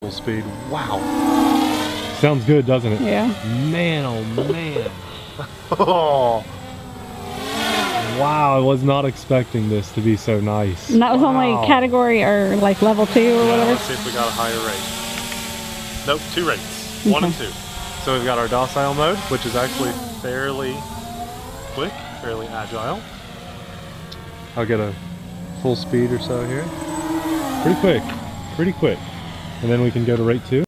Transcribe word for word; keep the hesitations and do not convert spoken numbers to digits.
full speed. Wow. Sounds good, doesn't it? Yeah. Man, oh man. Oh. Wow, I was not expecting this to be so nice. And that was Wow. only category or like level two or Yeah, whatever. let's see if we got a higher rate. Nope, two rates. One and two. So we've got our docile mode, which is actually fairly quick, fairly agile. I'll get a full speed or so here. Pretty quick, pretty quick. And then we can go to rate two.